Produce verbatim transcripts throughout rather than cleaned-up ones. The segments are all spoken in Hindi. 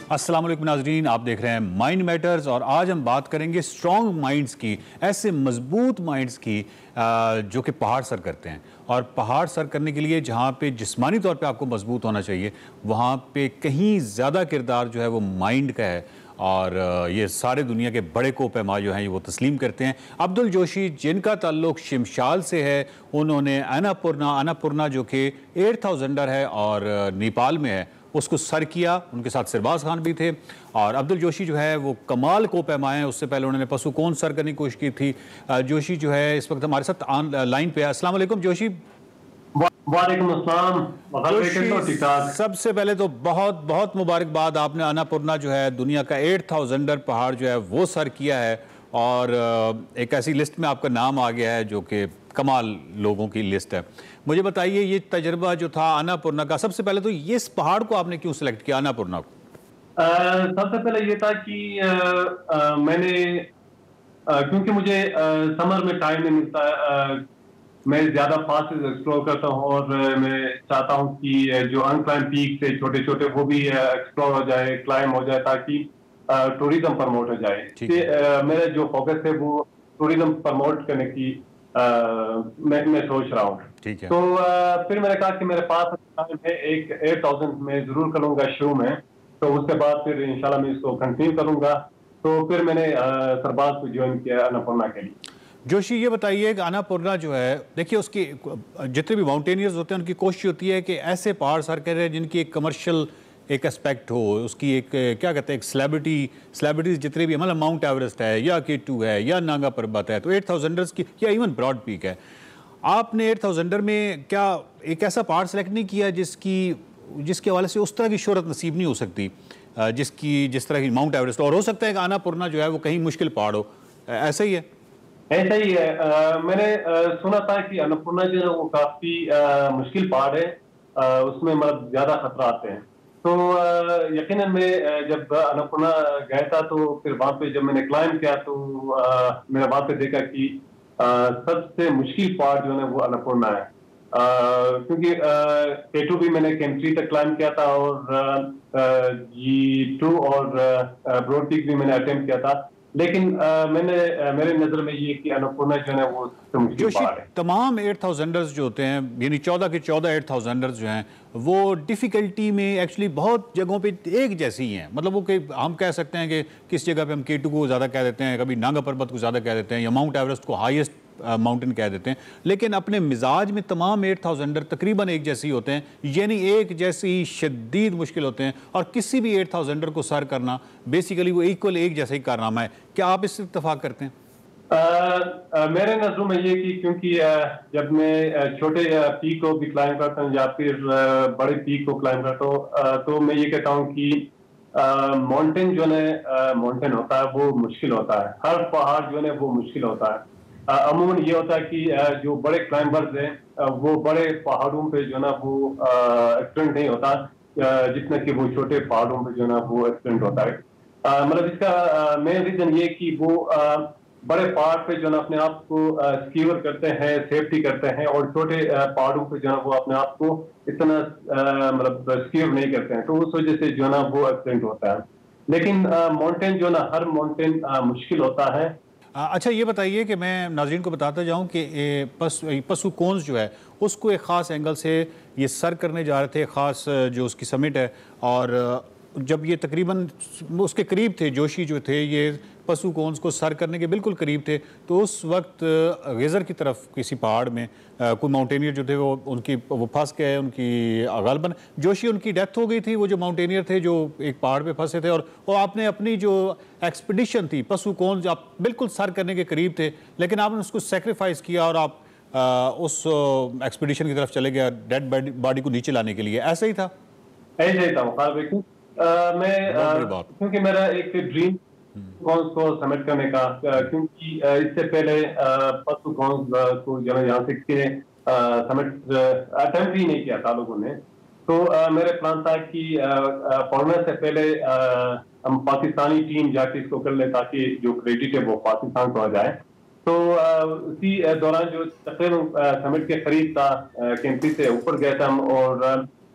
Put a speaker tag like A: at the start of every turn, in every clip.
A: अस्सलाम वालेकुम नाज़रीन, आप देख रहे हैं माइंड मैटर्स और आज हम बात करेंगे स्ट्रॉन्ग माइंड्स की, ऐसे मजबूत माइंड्स की जो कि पहाड़ सर करते हैं। और पहाड़ सर करने के लिए जहाँ पे जिस्मानी तौर पे आपको मजबूत होना चाहिए, वहाँ पे कहीं ज़्यादा किरदार जो है वो माइंड का है। और ये सारे दुनिया के बड़े को पैमा जो हैं वो तस्लीम करते हैं। अब्दुल जोशी, जिनका ताल्लुक शिमशाल से है, उन्होंने अन्नपूर्णा अन्नपूर्णा जो कि एट थाउजेंडर है और नेपाल में है, उसको सर किया। उनके साथ सिरबाज खान भी थे। और अब्दुल जोशी जो है वो कमाल को पैमाए हैं। उससे पहले उन्होंने पसुकोन सर करने की कोशिश की थी। जोशी जो है इस वक्त हमारे साथ ऑन लाइन पे है। अस्सलाम वालेकुम जोशी।
B: वालेकुम अस्सलाम।
A: जोशी, सबसे पहले तो बहुत बहुत मुबारकबाद, आपने अन्नपूर्णा जो है दुनिया का एट थाउजेंडर पहाड़ जो है वो सर किया है और एक ऐसी लिस्ट में आपका नाम आ गया है जो कि कमाल लोगों की लिस्ट है। मुझे बताइए, ये तजर्बा जो था अन्नपूर्णा का, सबसे पहले तो ये इस पहाड़ को आपने क्यों सिलेक्ट किया, अन्नपूर्णा को?
B: आ, सबसे पहले ये था कि आ, आ, मैंने आ, क्योंकि मुझे आ, समर में टाइम नहीं मिलता, आ, मैं ज्यादा फास्ट एक्सप्लोर करता हूँ और मैं चाहता हूँ कि जो अनक्लाइम पीक से छोटे छोटे वो भी एक्सप्लोर हो जाए, क्लाइम हो जाए, ताकि टूरिज्म प्रमोट हो जाए। मेरा जो फोकस है वो टूरिज्म प्रमोट करने की आ, मैं मैं सोच रहा हूँ। तो आ, फिर मैंने कहा कि मेरे पास टाइम है, एक एट थाउजेंड में जरूर करूंगा शुरू में, तो उसके बाद फिर इंशाल्लाह मैं इसको कंटिन्यू करूंगा। तो फिर मैंने सरबाज को ज्वाइन किया अन्नपूर्णा के लिए।
A: जोशी, ये बताइए कि अन्नपूर्णा जो है, देखिए उसकी जितने भी माउंटेनियर्स होते हैं उनकी कोशिश होती है कि ऐसे पहाड़ सर करें जिनकी एक कमर्शियल एक एस्पेक्ट हो, उसकी एक क्या कहते हैं एक सेलिब्रिटी सेलिब्रिटीज जितने भी, मतलब माउंट एवरेस्ट है या के टू है या नागा पर्वत है, तो एट थाउजेंडर्स की या इवन ब्रॉड पीक है। आपने एट थाउजेंडर में क्या एक ऐसा पहाड़ सेलेक्ट नहीं किया जिसकी जिसके हवाले से उस तरह की शोहरत नसीब नहीं हो सकती जिसकी जिस तरह की माउंट एवरेस्ट, और हो सकता है कि अन्नपूर्णा जो है वो कहीं मुश्किल पहाड़ हो, ऐसा ही है?
B: ऐसा ही है। आ, मैंने आ, सुना था कि अन्नपूर्णा जो है वो काफी आ, मुश्किल पहाड़ है, आ, उसमें मतलब ज्यादा खतरा आते हैं। तो यकीनन मैं जब अन्नपूर्णा गया था तो फिर वहां पे जब मैंने क्लाइम किया तो आ, मैंने वहां पे देखा कि आ, सबसे मुश्किल पहाड़ जो है वो अन्नपूर्णा है। आ, क्योंकि के टू भी मैंने केम थ्री तक क्लाइम किया था और जी टू और ब्रॉड पीक भी मैंने अटेम्प्ट किया था, लेकिन आ, मैंने आ, मेरे नजर में ये कि अन्नपूर्णा जो है वो मुश्किल पहाड़ है।
A: तमाम एट थाउजेंडर्स जो होते हैं, यानी चौदह के चौदह एट थाउजेंडर्स जो हैं, वो डिफिकल्टी में एक्चुअली बहुत जगहों पे एक जैसी ही हैं। मतलब वो कि हम कह सकते हैं कि किस जगह पे हम के टू को ज़्यादा कह देते हैं, कभी नागा पर्वत को ज़्यादा कह देते हैं, या माउंट एवरेस्ट को हाईएस्ट माउंटेन कह देते हैं, लेकिन अपने मिजाज में तमाम एट थाउजेंडर तकरीबन एक जैसे ही होते हैं, यानी एक जैसी शदीद मुश्किल होते हैं। और किसी भी एट थाउजेंडर को सर करना बेसिकली वो इक्वल एक जैसा ही कारनामा है। क्या आप इससे इत्तेफाक करते हैं?
B: आ, आ, मेरे नजरों में ये कि क्योंकि आ, जब मैं छोटे पीक को भी क्लाइम करता हूँ या फिर बड़े पीक को क्लाइम करता हूँ, तो मैं ये कहता हूँ कि माउंटेन जो है माउंटेन होता है वो मुश्किल होता है, हर पहाड़ जो है वो मुश्किल होता है। अमूमन ये होता है कि जो बड़े क्लाइंबर्स हैं वो बड़े पहाड़ों पे जो ना वो एक्सीडेंट नहीं होता जितना कि वो छोटे पहाड़ों पे जो ना वो एक्सीडेंट होता है। मतलब इसका मेन रीजन ये कि वो आ, बड़े पहाड़ पे जो ना अपने आप को स्कीवर करते हैं, सेफ्टी करते हैं, और छोटे पहाड़ों पे जो ना वो अपने आप को इतना मतलब स्कीवर नहीं करते हैं, तो उस वजह से जो ना वो एक्सीडेंट होता है। लेकिन माउंटेन जो ना हर माउंटेन मुश्किल होता है।
A: अच्छा, ये बताइए कि मैं नाज़रीन को बताता जाऊं कि पस पसुकोन्स जो है उसको एक ख़ास एंगल से ये सर करने जा रहे थे, ख़ास जो उसकी समिट है, और जब ये तकरीबन उसके करीब थे, जोशी जो थे ये पसुकोन्स को सर करने के बिल्कुल करीब थे, तो उस वक्त गेज़र की तरफ किसी पहाड़ में आ, कोई माउंटेनियर जो थे वो उनकी वो फंस गए, उनकी गालबन जोशी उनकी डेथ हो गई थी। वो जो माउंटेनियर थे जो एक पहाड़ पे फंसे थे, और वो आपने अपनी जो एक्सपीडिशन थी पसुकोन्स, आप बिल्कुल सर करने के करीब थे, लेकिन आपने उसको सेक्रीफाइस किया और आप आ, उस एक्सपीडिशन की तरफ चले गए डेड बॉडी को नीचे लाने के लिए। ऐसा ही था?
B: ऐसा ही था। Uh, मैं uh, क्योंकि मेरा एक ड्रीम कॉन्स को समिट करने का, uh, क्योंकि uh, इससे पहले पशु कॉन्स को जो है यहाँ से समिट अटेम्प्ट ही नहीं किया था लोगों ने। तो uh, मेरे प्लान था कि फॉरनर uh, से पहले uh, हम पाकिस्तानी टीम जाके इसको कर ले ताकि जो क्रेडिट है वो पाकिस्तान को आ जाए। तो uh, उसी दौरान जो तकरीबन समिट के करीब था, कैंपी से ऊपर गए थे हम, और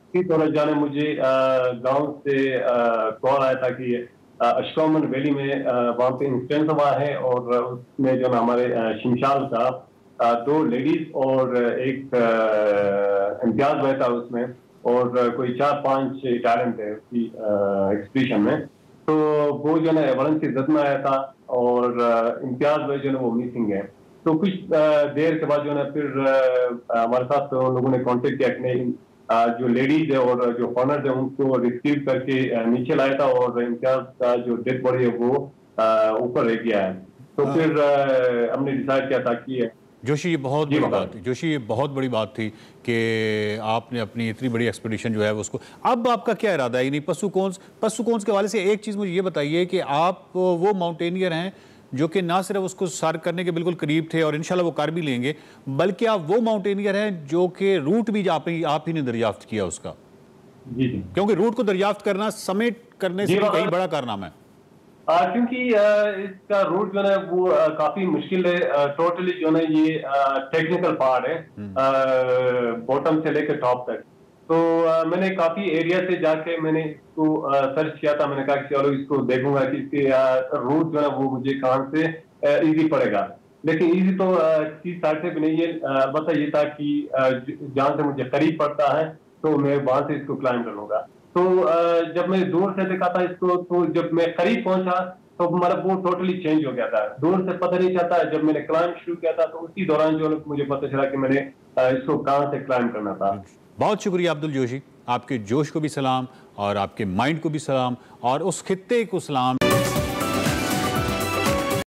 B: इसी दौरान जाने मुझे गांव से कॉल आया था कि अशकोमन वैली में वहाँ पे इंसिडेंट हुआ है और उसमें जो ना हमारे शिमशाल का आ, दो लेडीज और एक आ, इम्तियाज भाई था उसमें और कोई चार पांच टैलेंट थे उसकी एक्सपीडिशन में। तो वो जो है वलन की जद में आया था और आ, इम्तियाज भाई जो है वो मिसिंग है। तो कुछ आ, देर के बाद जो है फिर आ, हमारे साथ तो लोगों ने कांटेक्ट किया कि जो लेडीज है और जो फॉनर है उनको रिसीव करके नीचे लाया था और इम्तियाज का जो डेड बॉडी है वो ऊपर रह गया है। तो फिर हमने डिसाइड किया था कि
A: जोशी, ये बहुत बड़ी बात थी जोशी, ये बहुत बड़ी बात थी कि आपने अपनी इतनी बड़ी एक्सपीडिशन जो है वो उसको, अब आपका क्या इरादा है? यानी पशुकोंस पशुकोंस के हवाले से एक चीज़ मुझे ये बताइए कि आप वो माउंटेनियर हैं जो कि ना सिर्फ उसको सर करने के बिल्कुल करीब थे और इंशाल्लाह वो कर भी लेंगे, बल्कि आप वो माउंटेनियर हैं जो कि रूट भी आप ही आप ही ने दरियाफ्त किया उसका।
B: जी जी,
A: क्योंकि रूट को दरियाफ्त करना समेट करने से भी कहीं बड़ा कारनामा है।
B: आ, क्योंकि आ, इसका रूट जो है वो आ, काफी मुश्किल है। टोटली जो है ये टेक्निकल पार्ट है बॉटम से लेकर टॉप तक। तो आ, मैंने काफी एरिया से जाके मैंने इसको सर्च किया था। मैंने कहा कि चलो इसको देखूंगा कि इसके रूट जो है वो मुझे कहाँ से इजी पड़ेगा। लेकिन इजी तो किसी साइड से भी नहीं है। अलबत्ता ये था कि जहाँ से मुझे करीब पड़ता है तो मैं वहां से इसको क्लाइम करूंगा। तो जब मैं दूर से देखा था इसको, तो जब मैं करीब पहुंचा तो मतलब वो टोटली चेंज हो गया था। दूर से पता नहीं चलता। जब मैंने क्लाइम शुरू किया था तो उसी दौरान जो मुझे पता चला कि मैंने इसको कहां से क्लाइम करना था।
A: बहुत शुक्रिया अब्दुल जोशी, आपके जोश को भी सलाम और आपके माइंड को भी सलाम और उस खित्ते को सलाम